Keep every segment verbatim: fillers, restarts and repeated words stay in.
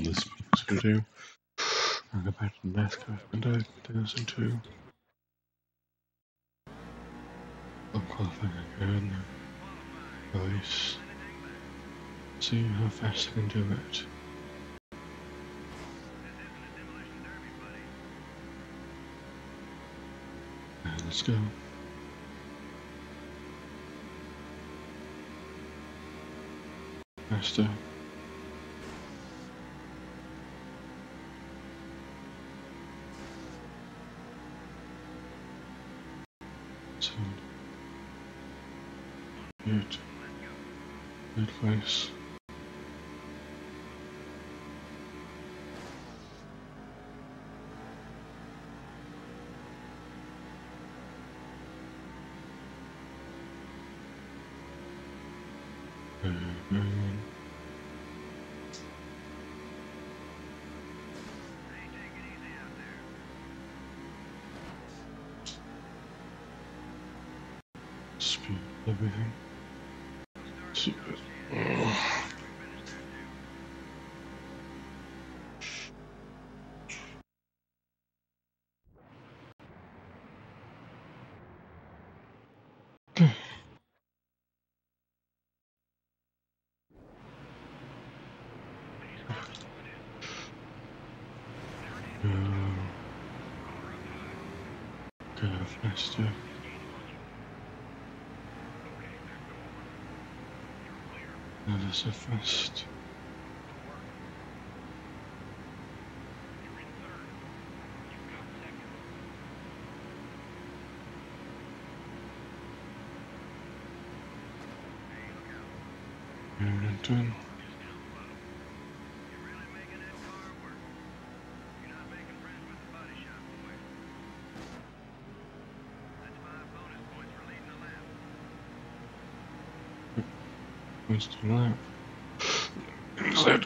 on this video. I'll go back to the mask I've been doing two two. I'm qualifying again. Release. See how fast I can do it. And let's go. Faster. So, good. Good place. Very, very good. Speed everything. Super. Oh. Go faster. Never so fast. And done. Points to lap. Inside.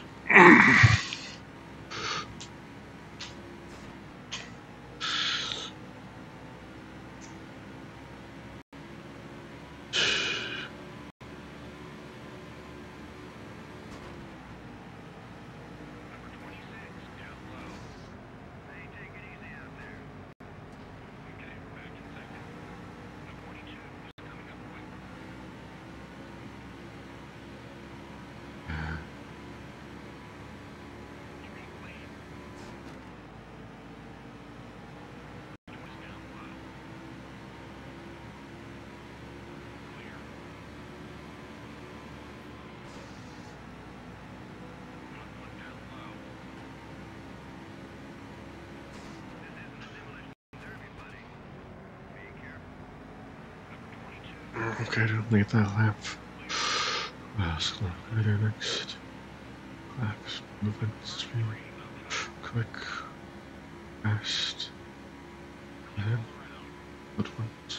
Okay, don't leave that lap. What else can I do next? Relax, movement, speed, quick, fast, and good ones.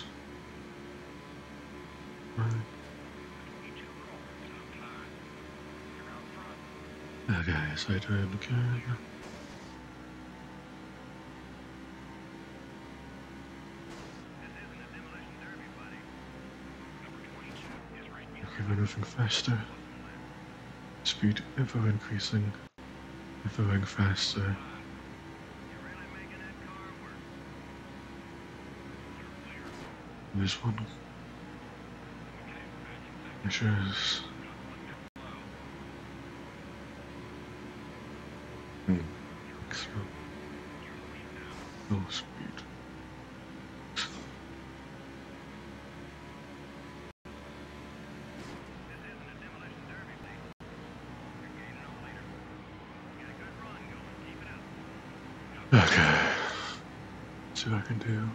Right. Okay, so I do it again. Okay, we're moving faster. Speed ever increasing, ever going faster. This one. Which is hmm. Slow. No speed. Okay. See what I can do.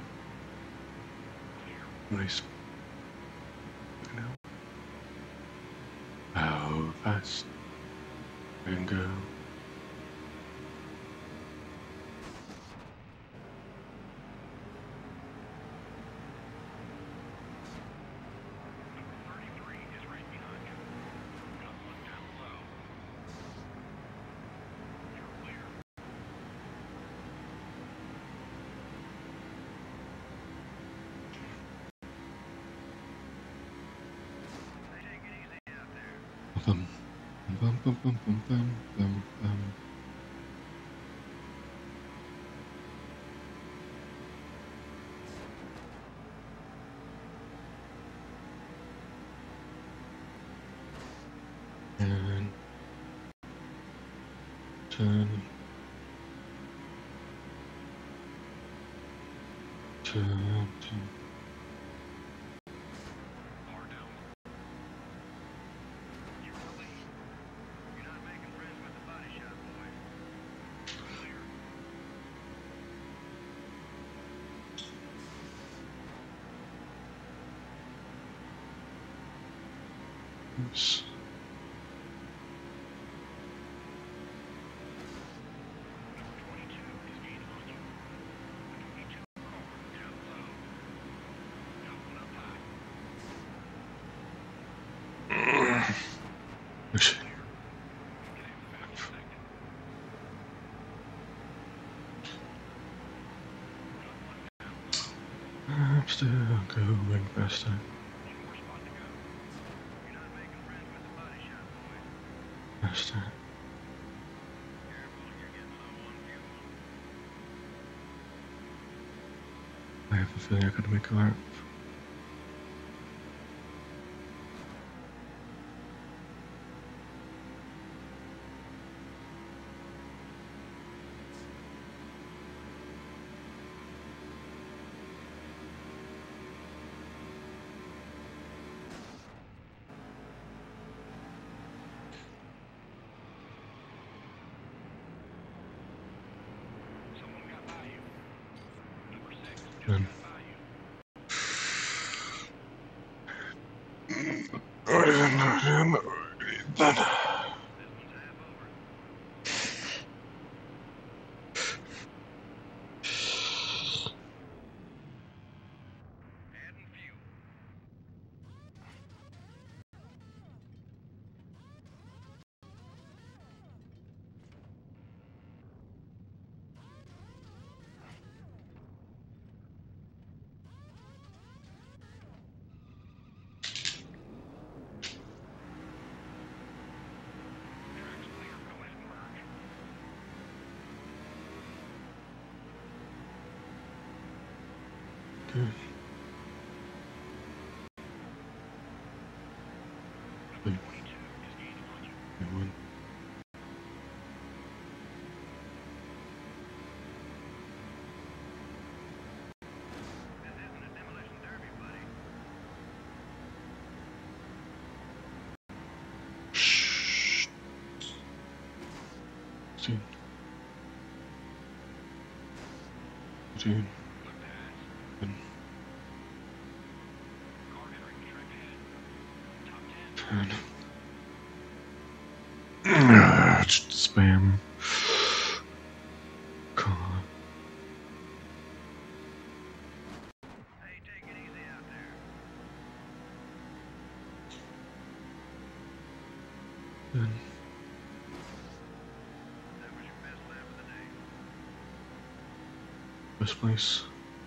Nice. How fast I can go. Bum, bum, bum, bum, bum, bum, bum, bum. ten, ten, ten. Oops. Push. I'm still going faster. Faster. I have a feeling I could make a lap. Done. Done. Good. Good. Good one. Shh. Dude. Dude. Good. Ten. Ah, just spam. Come on. Hey, take it easy out there. Good. That was your best lap of the day. Best place.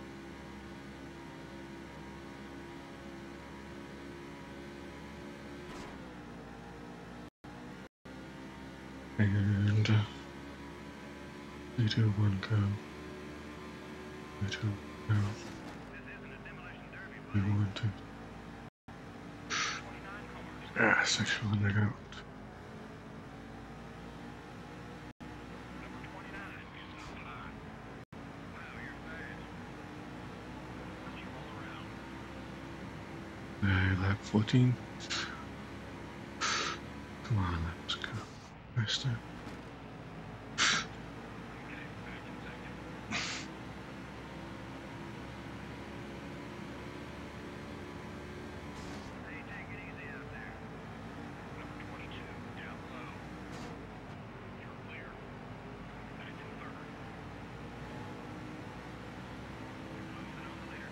And uh, three, two, one, go. Three, two, go. This isn't a demolition derby, Three, buddy. one, two. twenty-nine cars. Ah, sexual undergout. Number twenty-nine is not high. Wow, you're fast. Let you roll around. Uh, lap fourteen. Come on, let's go. Faster. Okay, back in second. Hey, take it easy out there. Number twenty-two, down low. You're clear. Back in third. You're closing on the leader.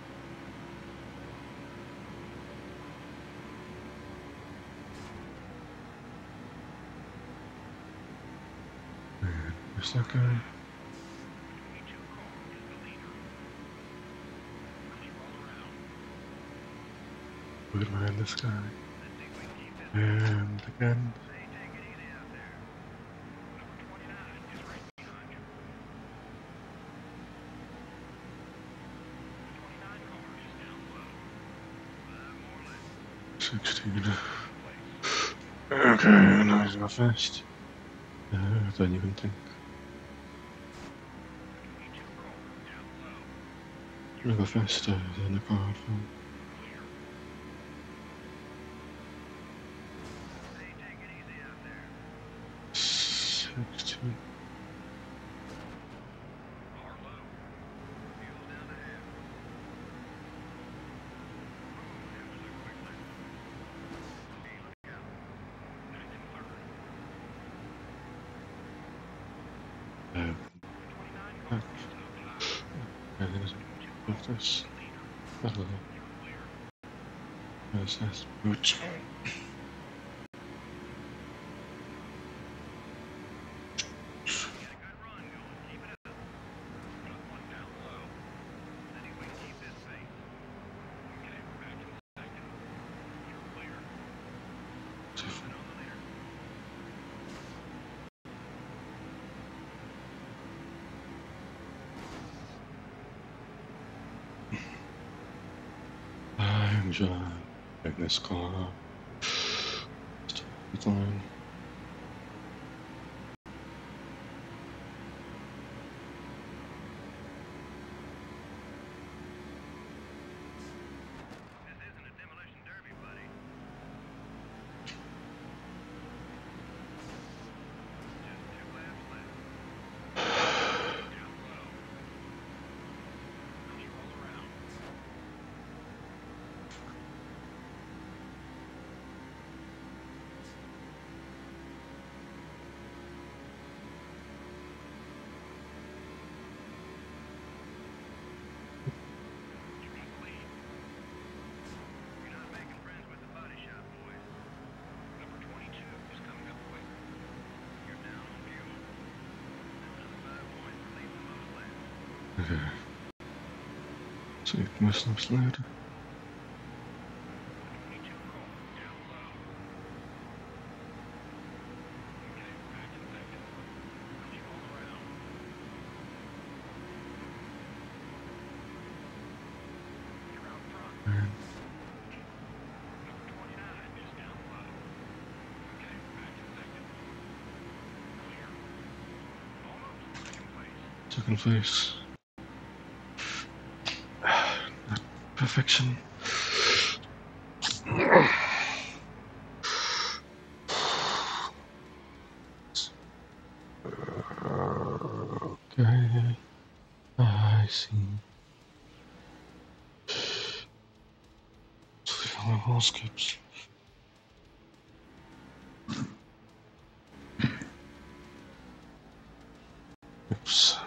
And where's that guy? twenty-two car is the leader. Let you roll around. Look behind this guy. Let's see if we can keep this. And again. Hey, take it easy out there. Number twenty-nine is right behind you. twenty-nine car is down low. Five more laps. sixteen. Place. Okay, now he's going fast. Uh, I don't even think. E two call, down low. You'll go faster than the car from Clear. Hey, take it easy out there. sixty. Harlow. Fuel's down to half. Ooh, that was a quick lap. Hey, look out. Ninth and third. Um, twenty-nine uh, call, still high. I'm gonna Two have call, this. leader. That'll do. You're clear. Yes, that's boots. Get a good run going. Keep it up. Got one down low. Any way to keep this pace. Okay, we're back in second. You're clear. Closing on the leader. I'm driving this car. Stop line. This isn't a demolition derby, buddy. Just two laps left. Down low. Keep all around. You got the lead. You're not making friends with the body shop, boys. Number twenty-two is coming up quick. You're down on fuel. Another five points for leading the most laps. Okay. So it must have slowed. twenty-two call, down low. Okay, we're back in second. Keep all around. You're out front. And Number twenty-nine is down low. Okay, back in second. Clear. Almost second place. second place. Not perfection. Okay. I see. So we have all skips. Oops.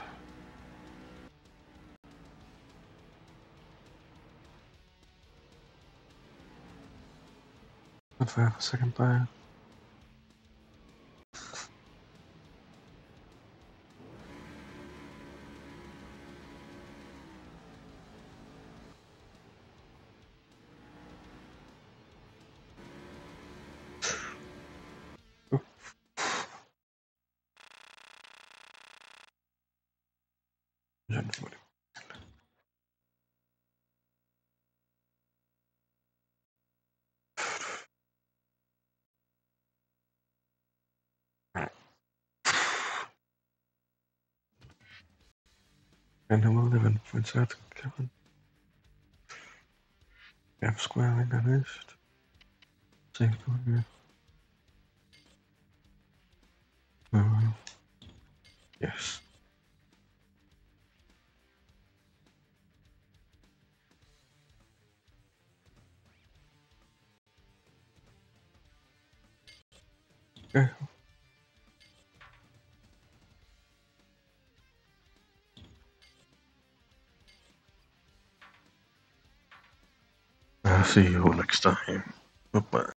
If I have a second tire. Oh. Gentlemen. And number eleven points out Kevin. F square finished. Save the uh, yes. Okay. I'll see you all next time. Bye bye.